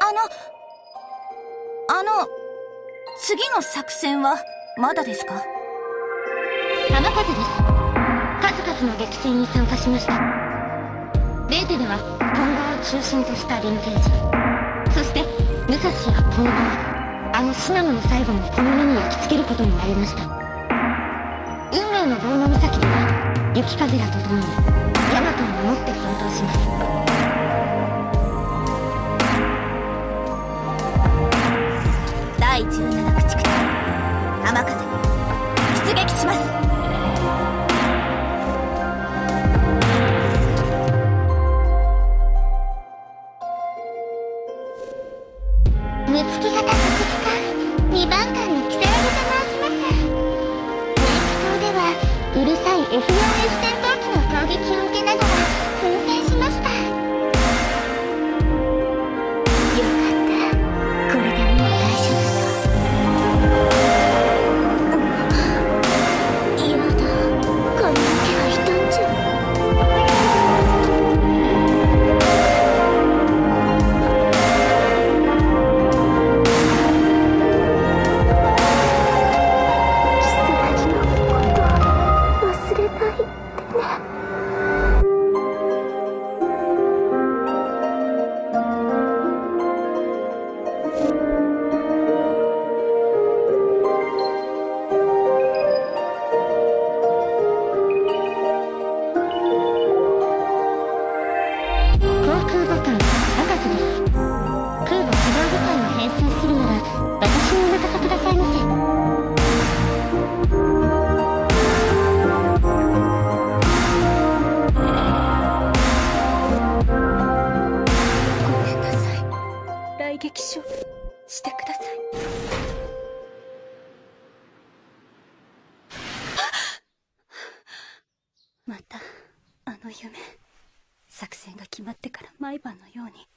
次の作戦はまだですか？ 浜風です。数々の激戦に参加しました。レーテではトンボを中心としたリンゲージ、そして武蔵やトンボ、シナモの最後もこの目に焼き付けることになりました。運命の棒の岬では雪風らと共にヤマトを守って奮闘します。 第17駆逐隊浜風出撃します。 目つき型特技官2番艦の木更津と申します。内気塔ではうるさい F4S 戦闘機の攻撃を受けながら奮戦しました。よかった、これでもう大丈夫そう。嫌だ、髪の毛が傷んじゃう。 またあの夢、作戦が決まってから毎晩のように